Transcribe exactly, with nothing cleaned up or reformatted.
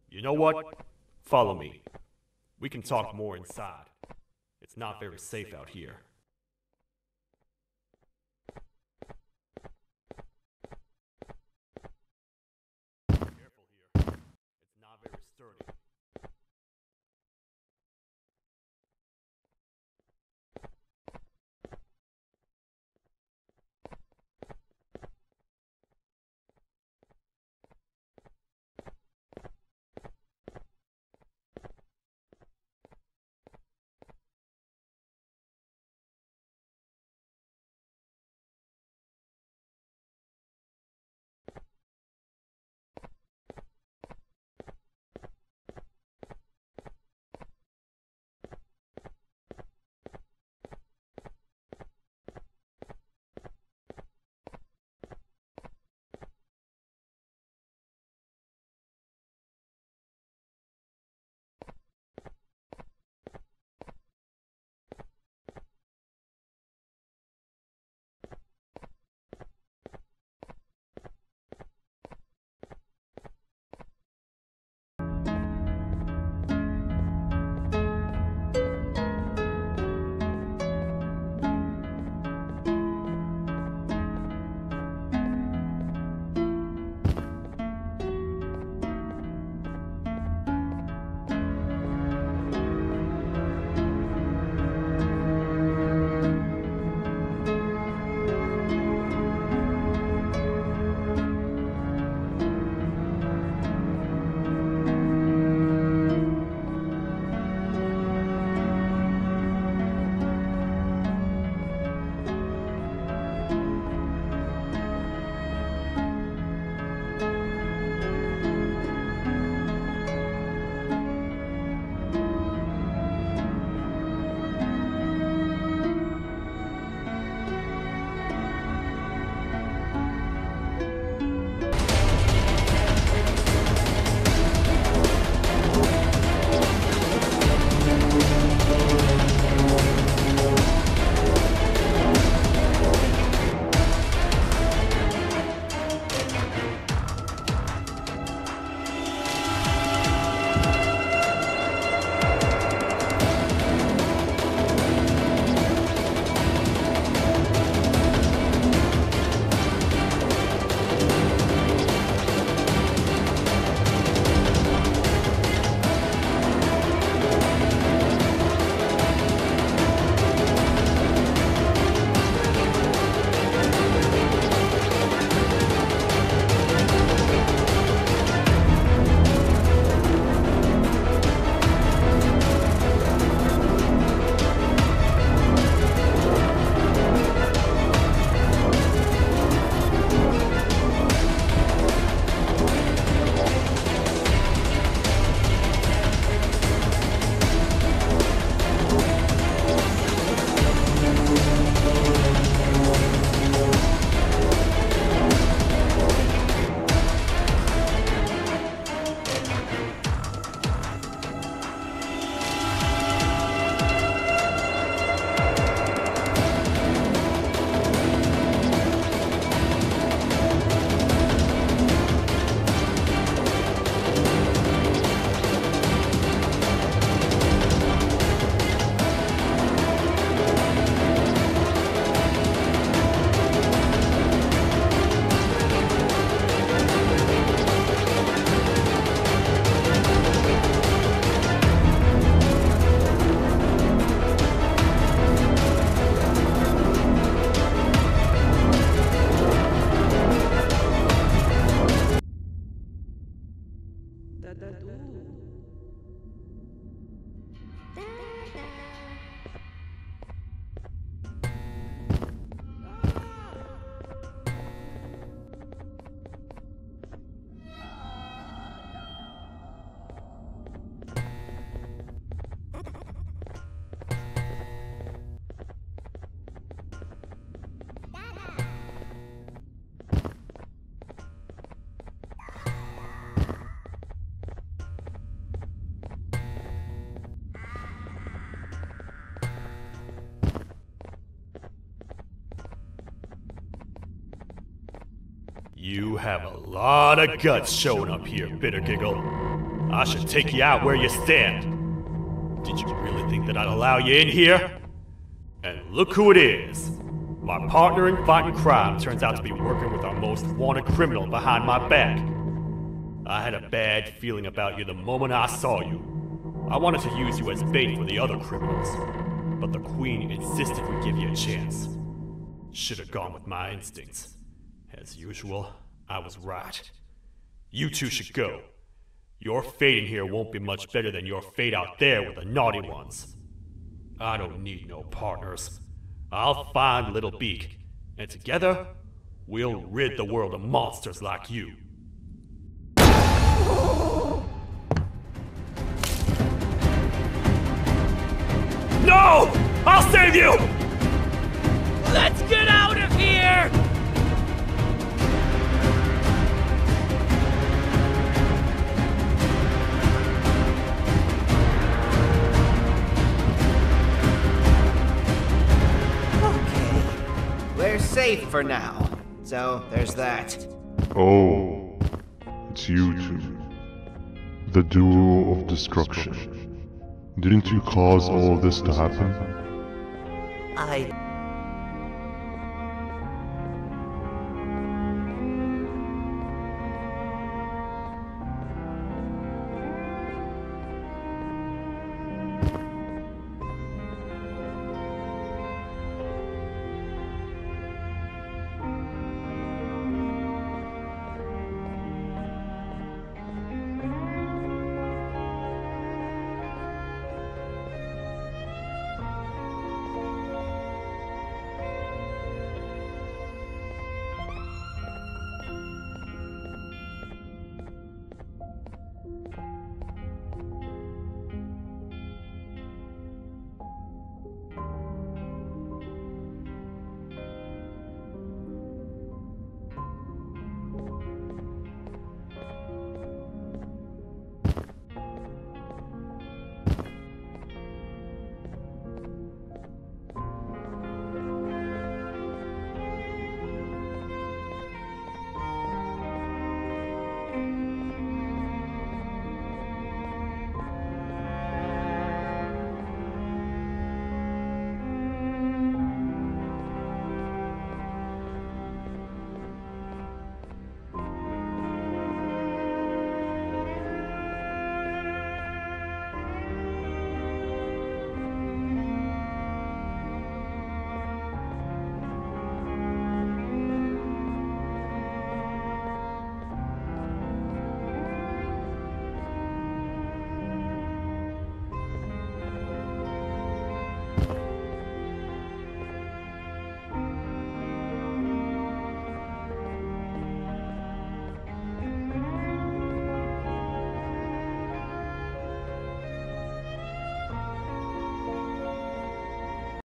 You know what? Follow me. We can talk more inside. It's not very safe out here. Careful here. It's not very sturdy. You have a lot of guts showing up here, Bitter Giggle. I should take you out where you stand. Did you really think that I'd allow you in here? And look who it is. My partner in fighting crime turns out to be working with our most wanted criminal behind my back. I had a bad feeling about you the moment I saw you. I wanted to use you as bait for the other criminals, but the Queen insisted we give you a chance. Should have gone with my instincts. As usual, I was right. You two should go. Your fate in here won't be much better than your fate out there with the naughty ones. I don't need no partners. I'll find Little Beak, and together, we'll rid the world of monsters like you. No! I'll save you! Let's get out of here! We're safe for now, so there's that. Oh, it's you two. The duo of destruction. Didn't you cause all this to happen? I